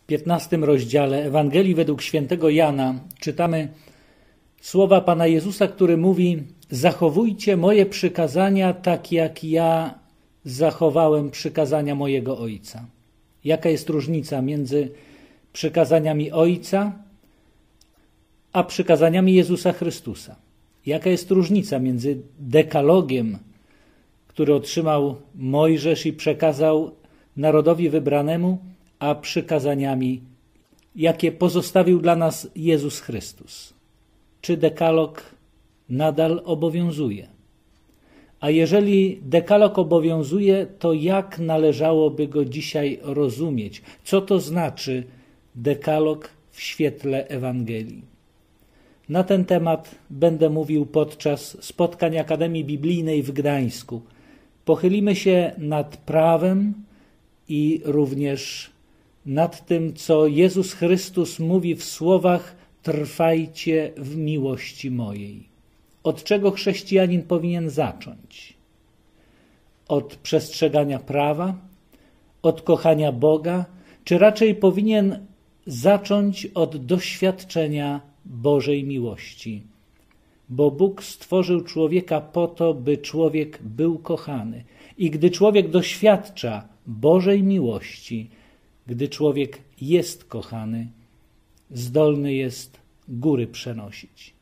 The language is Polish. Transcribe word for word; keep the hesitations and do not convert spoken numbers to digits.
piętnastym rozdziale Ewangelii według świętego Jana czytamy słowa Pana Jezusa, który mówi: zachowujcie moje przykazania tak, jak ja zachowałem przykazania mojego Ojca. Jaka jest różnica między przykazaniami Ojca a przykazaniami Jezusa Chrystusa? Jaka jest różnica między dekalogiem, który otrzymał Mojżesz i przekazał narodowi wybranemu, a przykazaniami, jakie pozostawił dla nas Jezus Chrystus? Czy dekalog nadal obowiązuje? A jeżeli dekalog obowiązuje, to jak należałoby go dzisiaj rozumieć? Co to znaczy dekalog w świetle Ewangelii? Na ten temat będę mówił podczas spotkań Akademii Biblijnej w Gdańsku. Pochylimy się nad prawem i również nad tym, co Jezus Chrystus mówi w słowach: trwajcie w miłości mojej. Od czego chrześcijanin powinien zacząć? Od przestrzegania prawa? Od kochania Boga? Czy raczej powinien zacząć od doświadczenia Bożej miłości? Bo Bóg stworzył człowieka po to, by człowiek był kochany. I gdy człowiek doświadcza Bożej miłości, gdy człowiek jest kochany, zdolny jest góry przenosić.